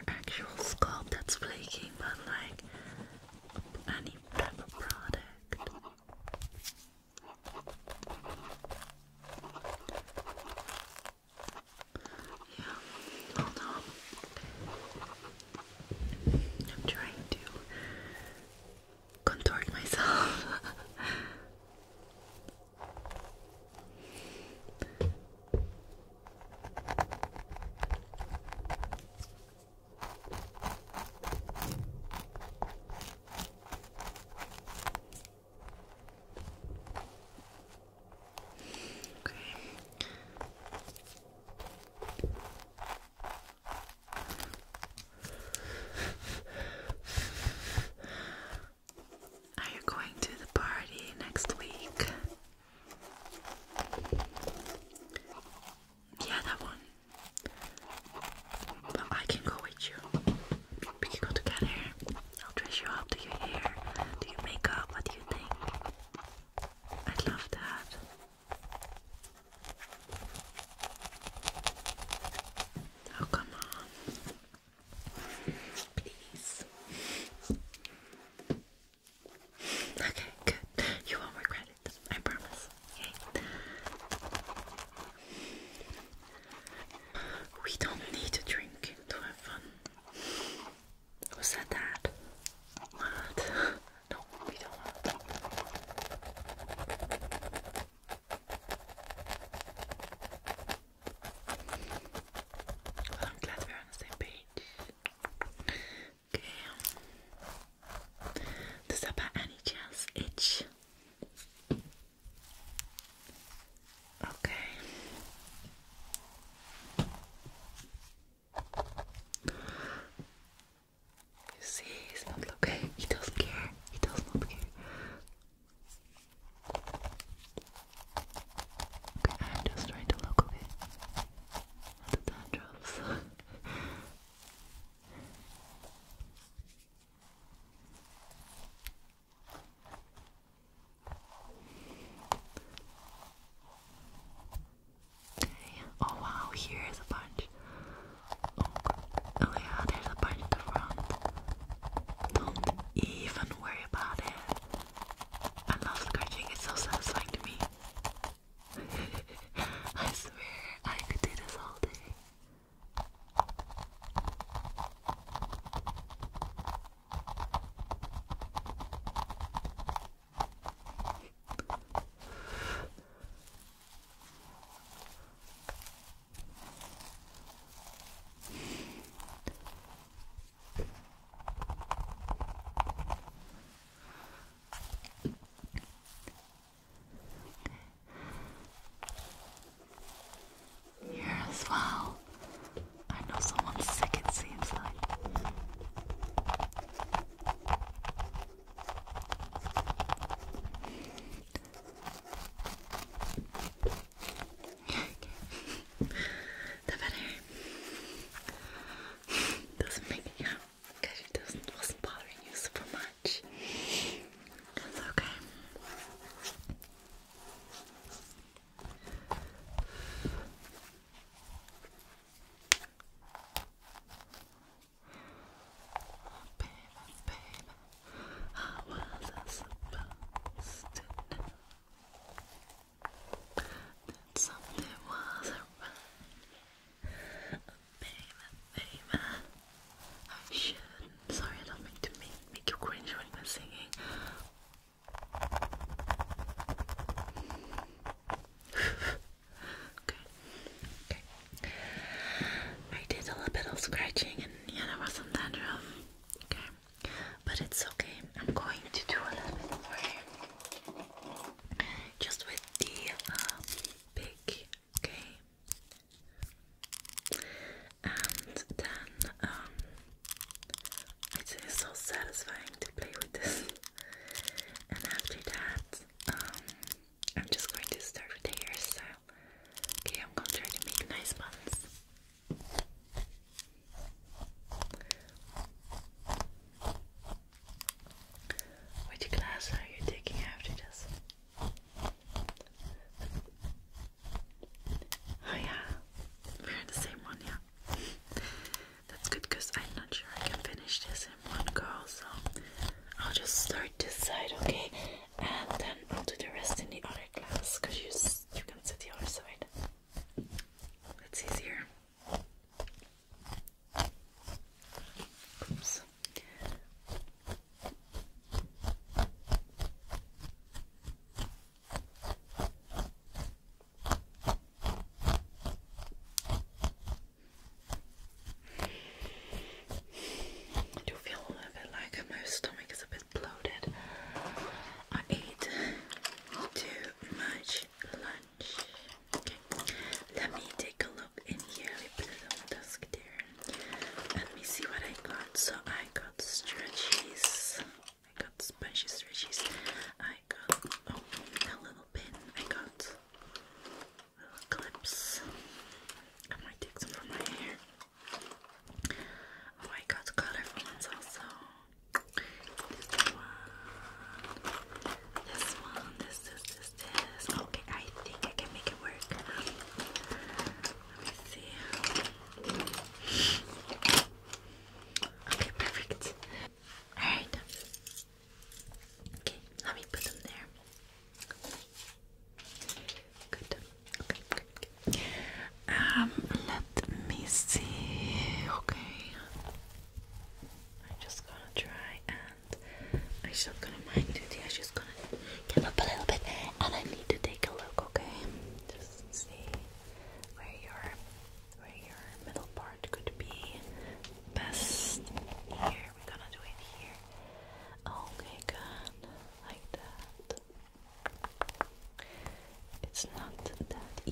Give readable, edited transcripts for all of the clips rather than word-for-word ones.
actual scalp that's flaking, but like any type of product. Yeah, hold on. I'm trying to contort myself.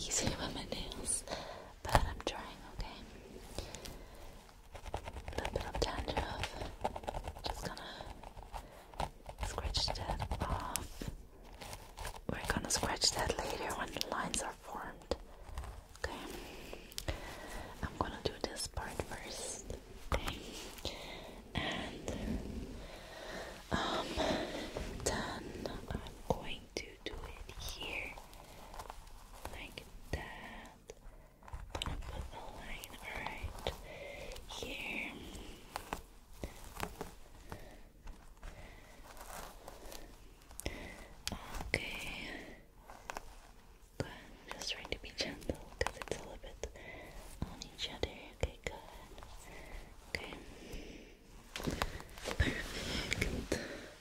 easy with my nails, but I'm trying, okay? A little bit of dandruff. Just gonna scratch that off. We're gonna scratch that later when the lines are formed. Okay. I'm gonna do this part first. Okay. And then I'm going to do it here. Like that. Gonna put a line right here. Okay. Good. Just trying to be gentle because it's a little bit on each other. Okay, good. Okay. Perfect.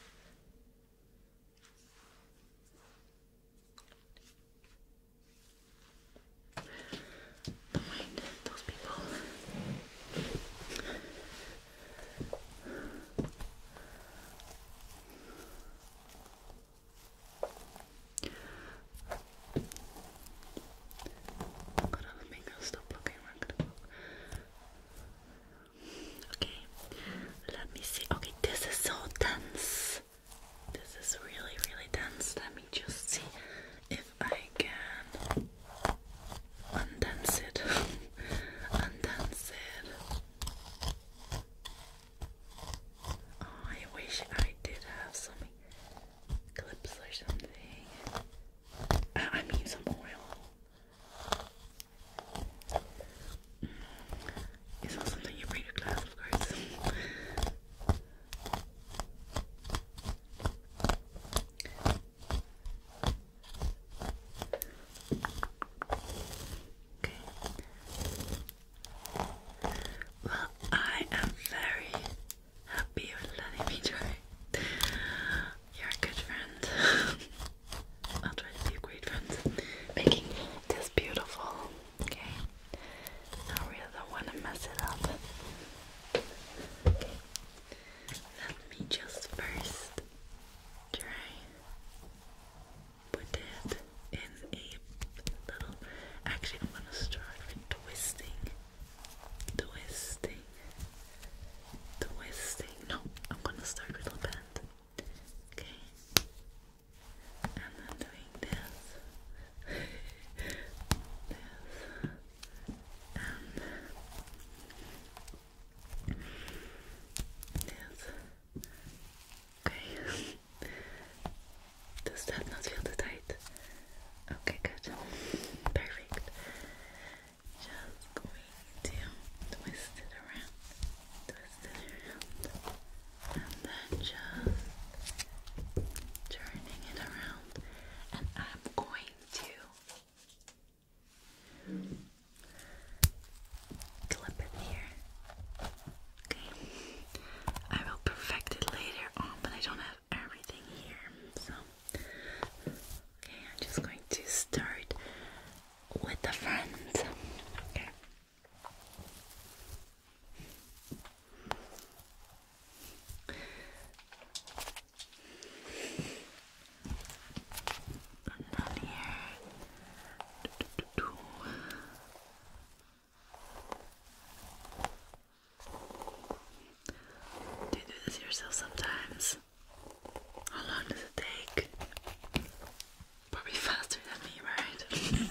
Don't mind those people. Gotta make them stop looking. Okay, let me see. Okay, this is so dense. This is really, really dense. Let me just see if I can undense it. Undense it. Oh, I wish I did have some clips or something. I mean some oil. It's not something you bring to class, of course. Okay. Well, I am very happy with letting me try. You're a good friend. I'll try to be a great friend. Making this beautiful. Okay. I really don't want to mess it up. Okay. Let me just first try put it in a little. Actually, I'm gonna start with twisting. No, I'm gonna start with a bend. Okay. And then doing this. This. Okay. Does that not feel too tight? Okay, good. Perfect. Just going to twist it around. And then just turning it around. And I'm going to clip it here. Okay. I will perfect it later on, but I don't have everything here. So, okay, I'm just going to start with the front. Okay. And then here. Do you do this yourself sometimes? How long does it take? Probably faster than me, right?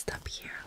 just up here.